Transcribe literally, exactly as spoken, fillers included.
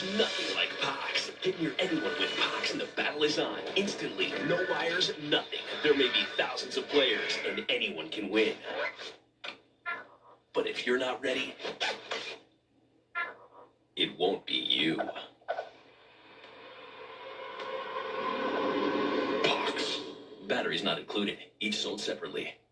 nothing like Pox. Get near anyone with Pox and the battle is on. Instantly, no wires, nothing. There may be thousands of players, and anyone can win. But if you're not ready, it won't be you. Pox. Batteries not included, each sold separately.